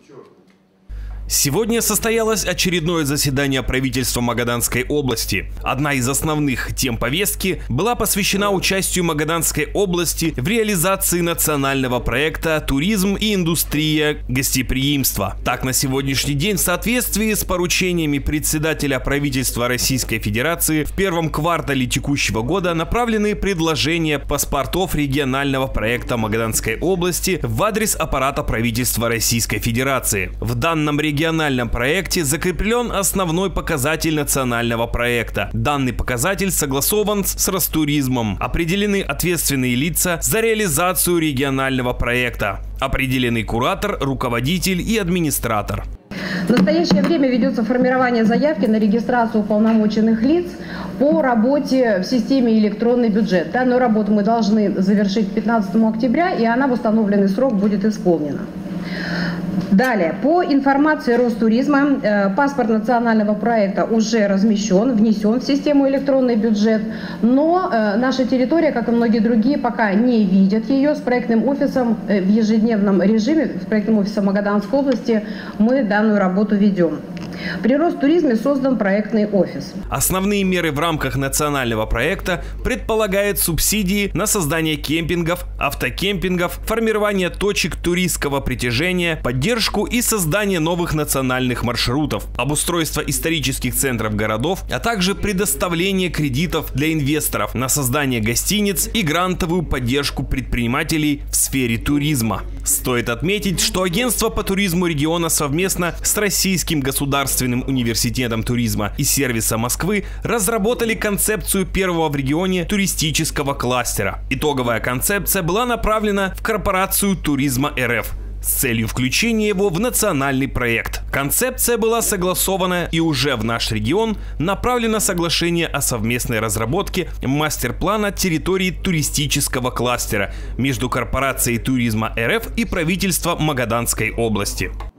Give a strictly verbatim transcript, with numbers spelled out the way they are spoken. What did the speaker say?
Сегодня состоялось очередное заседание правительства Магаданской области. Одна из основных тем повестки была посвящена участию Магаданской области в реализации национального проекта «Туризм и индустрия гостеприимства». Так, на сегодняшний день в соответствии с поручениями председателя правительства Российской Федерации в первом квартале текущего года направлены предложения паспортов регионального проекта Магаданской области в адрес аппарата правительства Российской Федерации. В данном регионе В региональном проекте закреплен основной показатель национального проекта. Данный показатель согласован с Ростуризмом. Определены ответственные лица за реализацию регионального проекта. Определены куратор, руководитель и администратор. В настоящее время ведется формирование заявки на регистрацию уполномоченных лиц по работе в системе электронный бюджет. Данную работу мы должны завершить к пятнадцатому октября, и она в установленный срок будет исполнена. Далее, по информации Ростуризма, э, паспорт национального проекта уже размещен, внесен в систему электронный бюджет, но э, наша территория, как и многие другие, пока не видят ее. С проектным офисом э, в ежедневном режиме, с проектным офисом Магаданской области мы данную работу ведем. При Ростуризме создан проектный офис. Основные меры в рамках национального проекта предполагают субсидии на создание кемпингов, автокемпингов, формирование точек туристского притяжения, поддержку и создание новых национальных маршрутов, обустройство исторических центров городов, а также предоставление кредитов для инвесторов на создание гостиниц и грантовую поддержку предпринимателей в сфере туризма. Стоит отметить, что агентство по туризму региона совместно с Российским государственным университетом туризма и сервиса Москвы разработали концепцию первого в регионе туристического кластера. Итоговая концепция была направлена в корпорацию туризма эр эф с целью включения его в национальный проект. Концепция была согласована, и уже в наш регион направлено соглашение о совместной разработке мастер-плана территории туристического кластера между корпорацией туризма эр эф и правительством Магаданской области.